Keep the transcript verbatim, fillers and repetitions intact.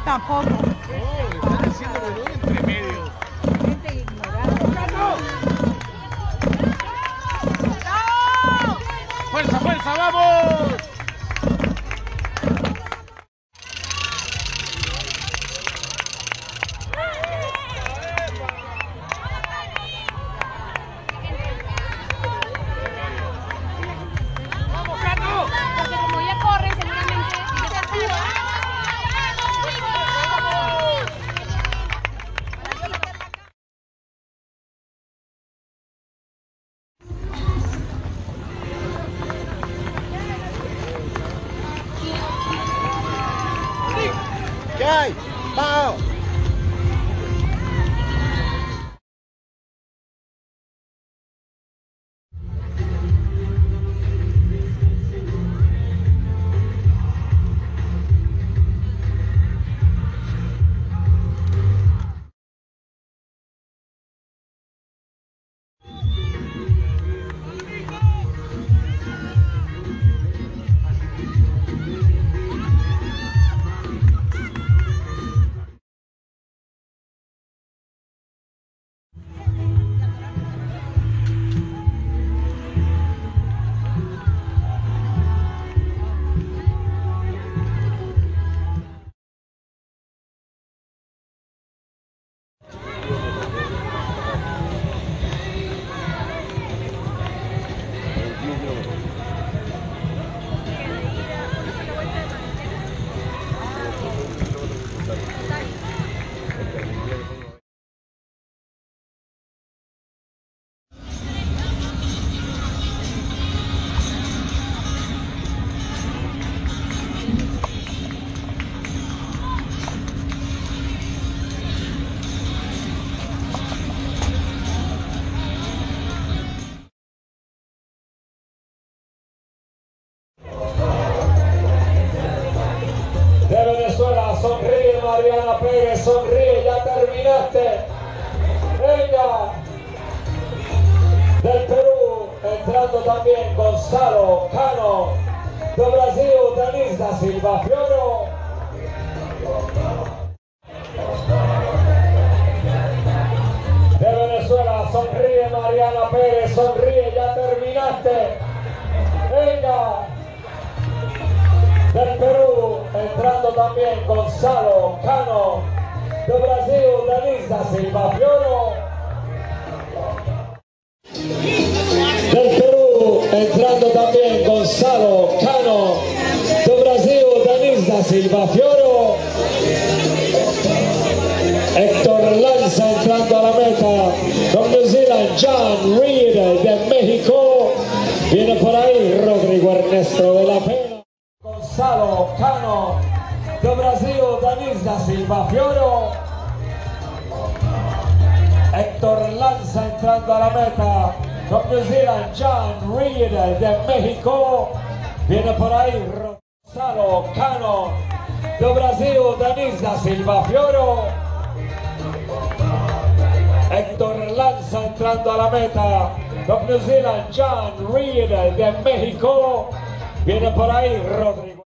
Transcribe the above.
Tampoco. Oh, están haciendo de entre medio. Gente ignorante. ¡Fuerza, fuerza, vamos! ¿Qué hay? ¡Pao! De Venezuela, sonríe Mariana Pérez, sonríe, ya terminaste. Venga. Del Perú, entrando también Gonzalo Cano. De Brasil, Denis da Silva Fioro. De Venezuela, sonríe Mariana Pérez, sonríe, ya terminaste. Venga. Del Perú, entrando también Gonzalo Cano. De Brasil, Denis da Silva Fioro. Del Perú, entrando también Gonzalo Cano. De Brasil, Denis da Silva Fioro. Héctor Lanza entrando a la meta. Con New Zealand, John Reed de México. Viene por ahí Rodrigo Ernesto de la Pena. Gonzalo Cano, de Brasil, Denis da Silva Fioro. Héctor Lanza entrando a la meta. From New Zealand, John Reed de México. Viene por ahí Gonzalo Cano, de Brasil, Denis da Silva Fioro. Héctor Lanza entrando a la meta. From New Zealand, John Reed de México. Viene por ahí Rodrigo.